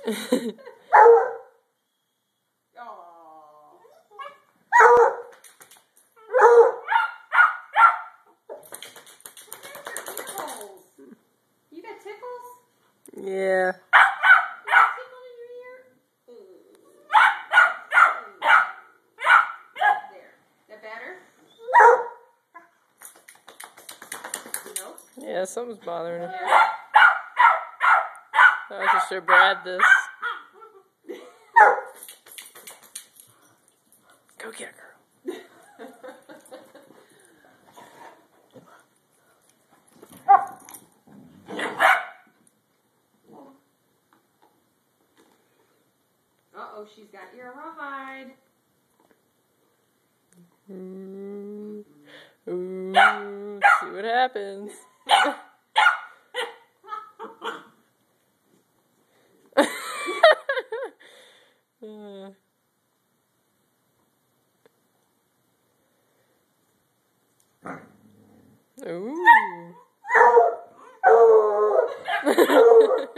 You got tickles? Yeah. Tickle in your ear? There. That better? Nope. Yeah, something's bothering her. Yeah. I can show Brad this. Go get her, girl. Uh-oh, she's got your rawhide. Ooh. Ooh. See what happens. Ooh.